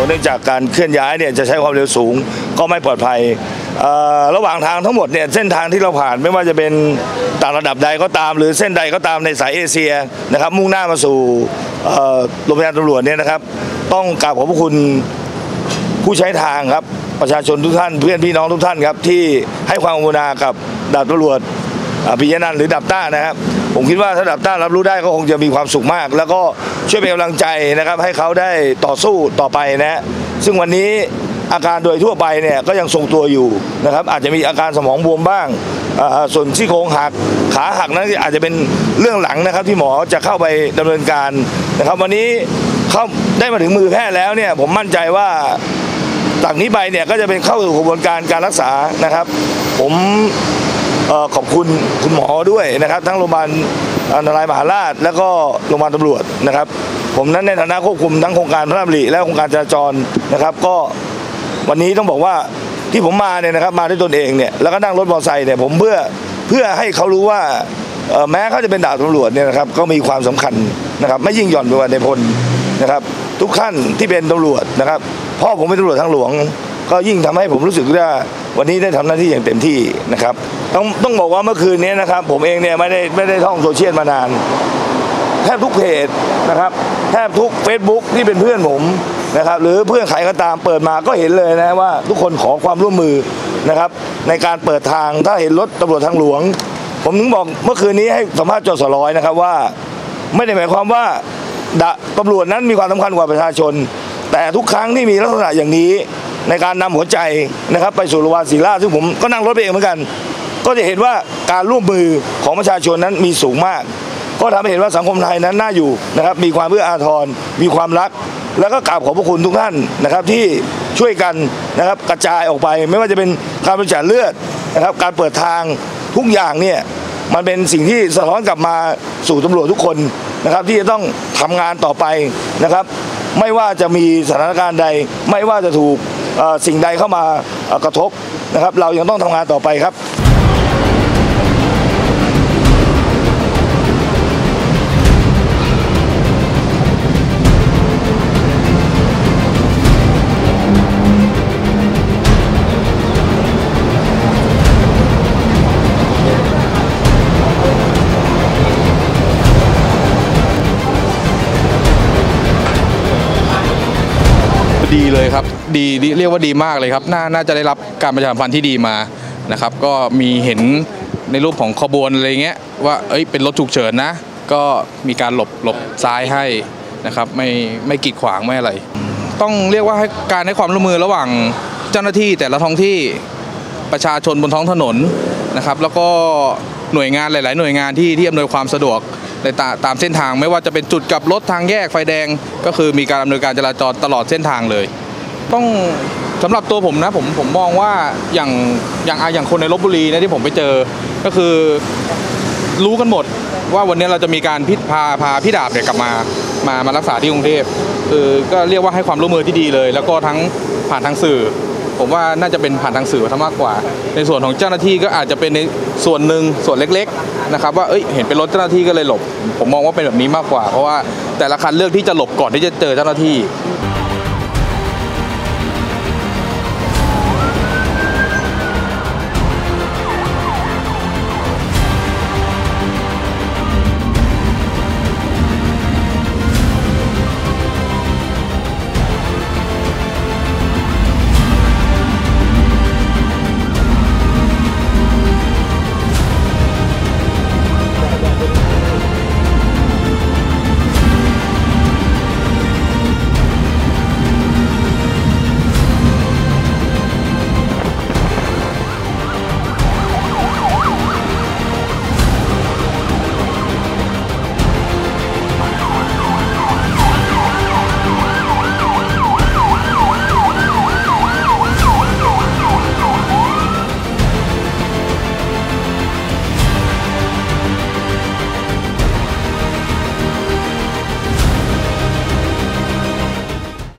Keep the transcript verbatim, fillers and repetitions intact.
เนื่องจากการเคลื่อนย้ายเนี่ยจะใช้ความเร็วสูงก็ไม่ปลอดภัยระหว่างทางทั้งหมดเนี่ยเส้นทางที่เราผ่านไม่ว่าจะเป็นต่างระดับใดก็ตามหรือเส้นใดก็ตามในสายเอเชียนะครับมุ่งหน้ามาสู่โรงพยาบาลตำรวจเนี่ยนะครับต้องกราบขอบพระคุณผู้ใช้ทางครับประชาชนทุกท่านเพื่อนพี่น้องทุกท่านครับที่ให้ความกรุณากับดาบตำรวจปิยะนันท์หรือดาบต้านะครับผมคิดว่าถ้าดาบต้ารับรู้ได้ก็คงจะมีความสุขมากแล้วก็ช่วยเป็นกำลังใจนะครับให้เขาได้ต่อสู้ต่อไปนะซึ่งวันนี้อาการโดยทั่วไปเนี่ยก็ยังทรงตัวอยู่นะครับอาจจะมีอาการสมองบวมบ้างส่วนซี่โครงหักขาหักนั้นอาจจะเป็นเรื่องหลังนะครับที่หมอจะเข้าไปดำเนินการนะครับวันนี้เขาได้มาถึงมือแพทย์แล้วเนี่ยผมมั่นใจว่าจากนี้ไปเนี่ยก็จะเป็นเข้าสู่กระบวนการการรักษานะครับผมขอบคุณคุณหมอด้วยนะครับทั้งโรงพยาบาลนารายณ์มหาราชแล้วก็โรงพยาบาลตำรวจนะครับผมนั้นในฐานะควบคุมทั้งโครงการพระราชดำริและโครงการจราจรนะครับก็วันนี้ต้องบอกว่าที่ผมมาเนี่ยนะครับมาด้วยตนเองเนี่ยแล้วก็นั่งรถมอเตอร์ไซค์เนี่ยผมเพื่อเพื่อให้เขารู้ว่าแม้เขาจะเป็นดาบตำรวจเนี่ยนะครับก็มีความสำคัญนะครับไม่ยิ่งหย่อนไปกว่าในพลนะครับทุกขั้นที่เป็นตำรวจนะครับพ่อผมเป็นตำรวจทางหลวงก็ยิ่งทำให้ผมรู้สึกว่าวันนี้ได้ทำหน้าที่อย่างเต็มที่นะครับต้องต้องบอกว่าเมื่อคืนนี้นะครับผมเองเนี่ยไม่ได้ไม่ได้ท่องโซเชียลมานานแทบทุกเพจนะครับแทบทุก เฟซบุ๊ก ที่เป็นเพื่อนผมนะครับหรือเพื่อนใครก็ตามเปิดมาก็เห็นเลยนะว่าทุกคนขอความร่วมมือนะครับในการเปิดทางถ้าเห็นรถตำรวจทางหลวงผมถึงบอกเมื่อคืนนี้ให้สัมภาษณ์จสร้อยนะครับว่าไม่ได้หมายความว่าตำรวจนั้นมีความสำคัญกว่าประชาชนแต่ทุกครั้งที่มีลักษณะอย่างนี้ในการนำหัวใจนะครับไปสู่โรงพยาบาลศิริราชซึ่งผมก็นั่งรถไปเองเหมือนกันก็จะเห็นว่าการร่วมมือของประชาชนนั้นมีสูงมากก็ทำให้เห็นว่าสังคมไทยนั้นน่าอยู่นะครับมีความเอื้ออาทรมีความรักแล้วก็กราบขอบพระคุณทุกท่านนะครับที่ช่วยกันนะครับกระจายออกไปไม่ว่าจะเป็นการบริจาคเลือดนะครับการเปิดทางทุกอย่างเนี่ยมันเป็นสิ่งที่สะท้อนกลับมาสู่ตำรวจทุกคนนะครับที่จะต้องทำงานต่อไปนะครับไม่ว่าจะมีสถานการณ์ใดไม่ว่าจะถูกสิ่งใดเข้ามากระทบนะครับเรายังต้องทำงานต่อไปครับดีเลยครับดีเรียกว่าดีมากเลยครับน่าน่าจะได้รับการประชาสัมพันธ์ที่ดีมานะครับก็มีเห็นในรูปของขบวนอะไรเงี้ยว่าเอ้ยเป็นรถฉุกเฉินนะก็มีการหลบหลบซ้ายให้นะครับไม่ไม่กีดขวางไม่อะไรต้องเรียกว่าให้การให้ความร่วมมือระหว่างเจ้าหน้าที่แต่ละท้องที่ประชาชนบนท้องถนนนะครับแล้วก็หน่วยงานหลายๆหน่วยงานที่ที่อำนวยความสะดวกในตามเส้นทางไม่ว่าจะเป็นจุดกลับรถทางแยกไฟแดงก็คือมีการดำเนินการจราจรตลอดเส้นทางเลยต้องสำหรับตัวผมนะผมผมมองว่าอย่างอย่างอย่างคนในลพบุรีนะที่ผมไปเจอก็คือรู้กันหมดว่าวันนี้เราจะมีการพิพาพาพี่ดาบเนี่ยกลับมามามารักษาที่กรุงเทพคือก็เรียกว่าให้ความร่วมมือที่ดีเลยแล้วก็ทั้งผ่านทางสื่อผมว่าน่าจะเป็นผ่านทางสื่อซะมากกว่าในส่วนของเจ้าหน้าที่ก็อาจจะเป็นในส่วนหนึ่งส่วนเล็กๆนะครับว่าเอ้ยเห็นเป็นรถเจ้าหน้าที่ก็เลยหลบผมมองว่าเป็นแบบนี้มากกว่าเพราะว่าแต่ละคันเลือกที่จะหลบก่อนที่จะเจอเจ้าหน้าที่